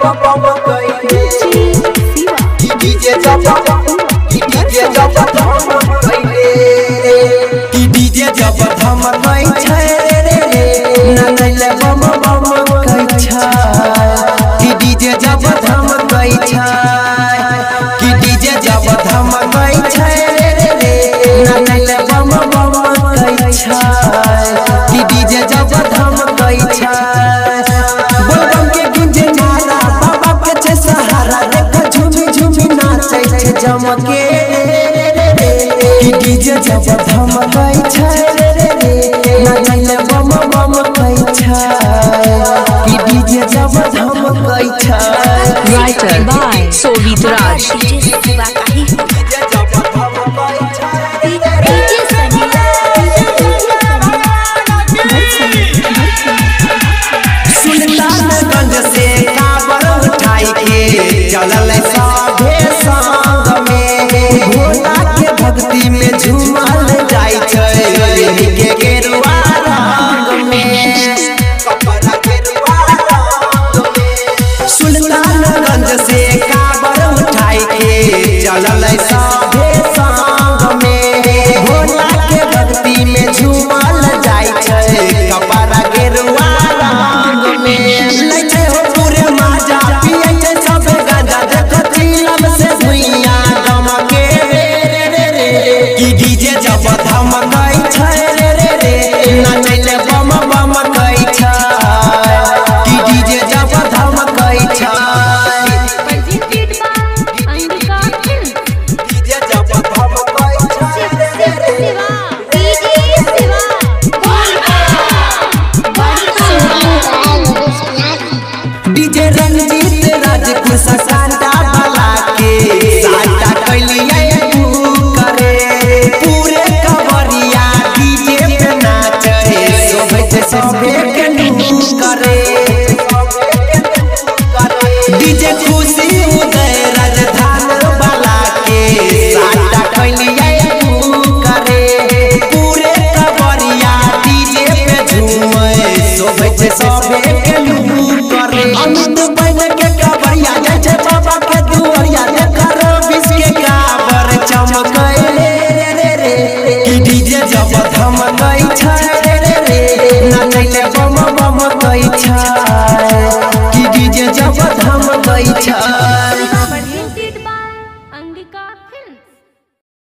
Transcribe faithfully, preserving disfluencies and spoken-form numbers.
बम बम कइले कि डीजे जब कि डीजे जब धम कइले कि डीजे जब धम कइ छै रे नाचले बम बम कइ छै कि डीजे जब धम कइ छै कि डीजे जब धम कइ छै रे नाचले बम बम कइ छै कि डीजे जब धम कइ छै बोलबम के गुंजे नारा बाबा के छै सहारा देख झूमी झूमी नाचै छै जमके कि डीजे जब धम कइ छै रे नाचले बम बम कइ छै कि डीजे जब धम कइ छै Writer by Sovit Raj. Sultanganj से काबर उठाई के चलल साधे संग में भोला के भक्ति में झूमल जाय छै के गेरुआ रंग में कपड़ा गेरुआ रंग में सुल्तानगंज से काबर उठाई के चलल साधे संग में भोला के भक्ति में झूमल जाय छै कपड़ा गेरुआ रंग में लइछे हो पूरे माजा पियै छै सब गांजा देख चिलम से भुइया गमके रे रे रे कि डीजे जब धमकै छै रे रे नाचले बम बम कइ छै कि डीजे जब धमकै छै डीजे जब धमकै छै डीजे रंजीत राजपूत साटा वाला के साटा कइलिए करे पूरे कवरिया डीजे पे नाचे सोभे छै सबे के नू करे डीजे खुशी उदय राजधान वाला के साटा कइलिए करे पूरे कवरिया डीजे पे झूमे सोभे छै सबे के नू करे अमित बन के कावरिया जाय छै बाबा के दुआरिया देख रविश के कावर चमकैले रे रे कि डीजे जब धमकै छै रे रे नाचले बम बम कइ छै कि डीजे जब धमकै छै।